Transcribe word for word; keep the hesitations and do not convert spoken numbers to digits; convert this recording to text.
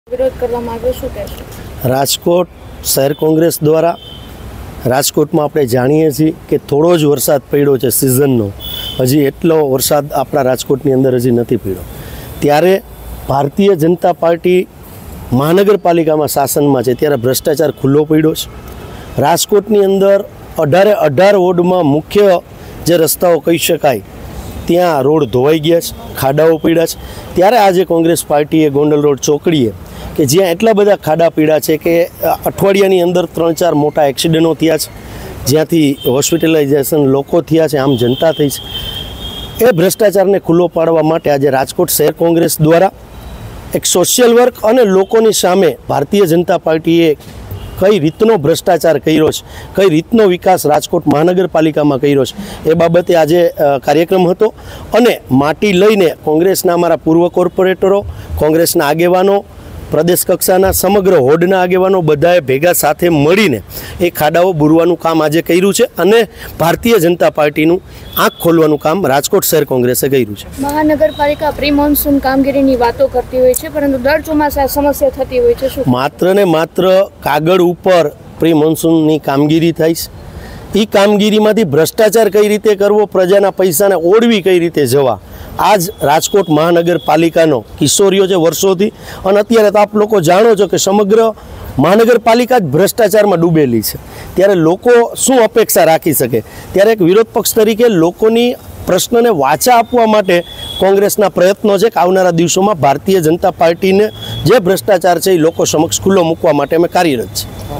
વિરોધ કરવામાં આવ્યો શું કહેશો? રાજકોટ શહેર કોંગ્રેસ દ્વારા રાજકોટમાં આપણે જાણીએ છીએ કે થોડો જ વરસાદ પડ્યો છે સિઝનનો, હજી એટલો વરસાદ આપણા રાજકોટની અંદર હજી નથી પડ્યો. ત્યારે ભારતીય જનતા પાર્ટી મહાનગરપાલિકામાં શાસનમાં છે ત્યારે ભ્રષ્ટાચાર ખુલ્લો પડ્યો છે. રાજકોટની અંદર અઢારે અઢાર વોર્ડમાં મુખ્ય જે રસ્તાઓ કહી શકાય ત્યાં રોડ ધોવાઈ ગયા છે, ખાડાઓ પડ્યા છે. ત્યારે આજે કોંગ્રેસ પાર્ટીએ ગોંડલ રોડ ચોકડીએ કે જ્યાં એટલા બધા ખાડા પીડા છે કે અઠવાડિયાની અંદર ત્રણ ચાર મોટા એક્સિડન્ટો થયા છે, જ્યાંથી હોસ્પિટલાઇઝેશન લોકો થયા છે, આમ જનતા થઈ છે. એ ભ્રષ્ટાચારને ખુલ્લો પાડવા માટે આજે રાજકોટ શહેર કોંગ્રેસ દ્વારા એક સોશિયલ વર્ક અને લોકોની સામે ભારતીય જનતા પાર્ટીએ કઈ રીતનો ભ્રષ્ટાચાર કર્યો છે, કઈ રીતનો વિકાસ રાજકોટ મહાનગરપાલિકામાં કર્યો છે, એ બાબતે આજે કાર્યક્રમ હતો. અને માટી લઈને કોંગ્રેસના અમારા પૂર્વ કોર્પોરેટરો, કોંગ્રેસના આગેવાનો, પ્રદેશ કક્ષાના સમગ્ર હોડના આગેવાનો બધાએ ભેગા સાથે મળીને એ ખાડાઓ બુરવાનું કામ આજે કર્યું છે અને ભારતીય જનતા પાર્ટીનું આંખ ખોલવાનું કામ રાજકોટ શહેર કોંગ્રેસે કર્યું છે. મહાનગરપાલિકા પ્રી મોન્સૂન કામગીરીની વાતો કરતી હોય છે, પરંતુ દર ચોમાસા સમસ્યા થતી હોય છે. શું માત્ર ને માત્ર કાગળ ઉપર પ્રી મોન્સૂનની કામગીરી થાય છે? એ કામગીરીમાંથી ભ્રષ્ટાચાર કઈ રીતે કરવો, પ્રજાના પૈસાને ઓળવી કઈ રીતે જવા, આજ રાજકોટ મહાનગરપાલિકાનો કિશોરીઓ છે વર્ષોથી. અને અત્યારે તો આપ લોકો જાણો છો કે સમગ્ર મહાનગરપાલિકા જ ભ્રષ્ટાચારમાં ડૂબેલી છે. ત્યારે લોકો શું અપેક્ષા રાખી શકે? ત્યારે એક વિરોધ પક્ષ તરીકે લોકોની પ્રશ્નને વાચા આપવા માટે કોંગ્રેસના પ્રયત્નો છે કે આવનારા દિવસોમાં ભારતીય જનતા પાર્ટીને જે ભ્રષ્ટાચાર છે એ લોકો સમક્ષ ખુલ્લો મૂકવા માટે અમે કાર્યરત છીએ.